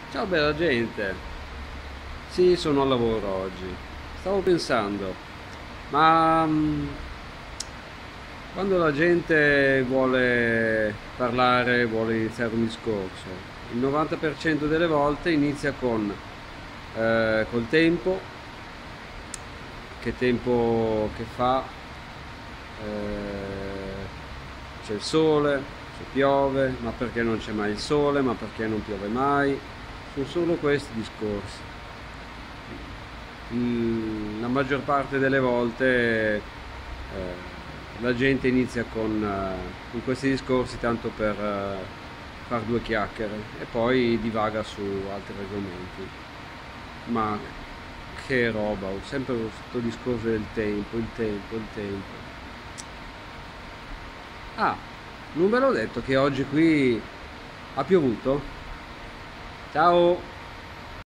Ciao bella gente, sì, sono al lavoro oggi. Stavo pensando, ma quando la gente vuole parlare, vuole iniziare un discorso, il 90% delle volte inizia con col tempo, che tempo che fa, c'è il sole, se piove, ma perché non c'è mai il sole, ma perché non piove mai. Sono solo questi discorsi. La maggior parte delle volte la gente inizia con questi discorsi tanto per far due chiacchiere e poi divaga su altri argomenti. Ma che roba, ho sempre questo discorso del tempo, il tempo, il tempo. Ah, non ve l'ho detto che oggi qui ha piovuto? Ciao!